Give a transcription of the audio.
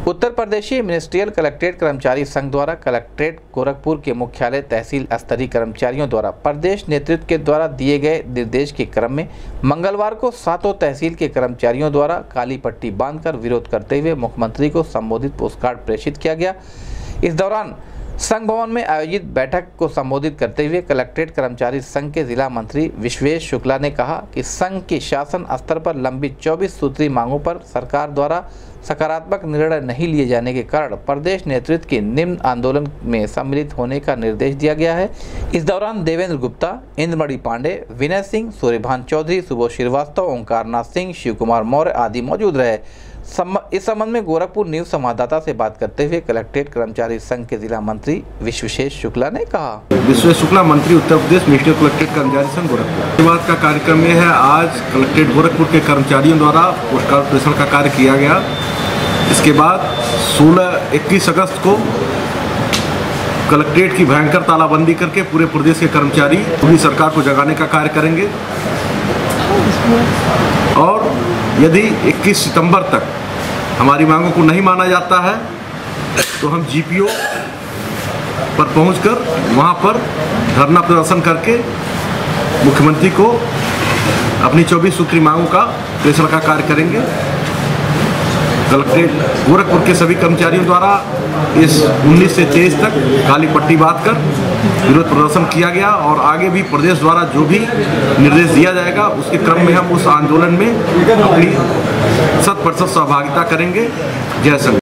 उत्तर प्रदेशीय ministerial collectorate कर्मचारी संघ द्वारा कलेक्ट्रेट गोरखपुर के मुख्यालय तहसील स्तरीय कर्मचारियों द्वारा प्रदेश नेतृत्व के द्वारा दिए गए निर्देश के क्रम में मंगलवार को सातों तहसील के कर्मचारियों द्वारा काली पट्टी बांधकर विरोध करते हुए मुख्यमंत्री को संबोधित पोस्टकार्ड प्रेषित किया गया। इस दौरान संघ भवन में आयोजित बैठक को संबोधित करते हुए कलेक्ट्रेट कर्मचारी संघ के जिला मंत्री विश्वेश शुक्ला ने कहा कि संघ की शासन स्तर पर लंबित 24 सूत्री मांगों पर सरकार द्वारा सकारात्मक निर्णय नहीं लिए जाने के कारण प्रदेश नेतृत्व के निम्न आंदोलन में सम्मिलित होने का निर्देश दिया गया है। इस दौरान देवेंद्र गुप्ता, इंद्रमणि पांडे, विनय सिंह, सूर्यभान चौधरी, सुबोध श्रीवास्तव, ओंकारनाथ सिंह, शिव कुमार मौर्य आदि मौजूद रहे। इस संबंध में गोरखपुर न्यूज संवाददाता से बात करते हुए कलेक्ट्रेट कर्मचारी संघ के जिला मंत्री विश्वेश शुक्ला ने कहा। विश्वेश शुक्ला, मंत्री, उत्तर प्रदेश, मिनिस्ट्रियल कलेक्ट्रेट कर्मचारी संघ गोरखपुर। बात का कार्यक्रम में है, आज कलेक्ट्रेट गोरखपुर के कर्मचारियों द्वारा पोस्टकार्ड प्रेषण का कार्य किया गया। इसके बाद 16-21 अगस्त को कलेक्ट्रेट की भयंकर तालाबंदी करके पूरे प्रदेश के कर्मचारी पूरी सरकार को जगाने का कार्य करेंगे और यदि 21 सितंबर तक हमारी मांगों को नहीं माना जाता है तो हम जीपीओ पर पहुंचकर वहां पर धरना प्रदर्शन करके मुख्यमंत्री को अपनी 24 सूत्री मांगों का प्रेषण का कार्य करेंगे। कलेक्ट्रेट गोरखपुर के सभी कर्मचारियों द्वारा इस 19 से 23 तक काली पट्टी बांधकर विरोध प्रदर्शन किया गया और आगे भी प्रदेश द्वारा जो भी निर्देश दिया जाएगा उसके क्रम में हम उस आंदोलन में अपनी 100% सहभागिता करेंगे। जय संघ।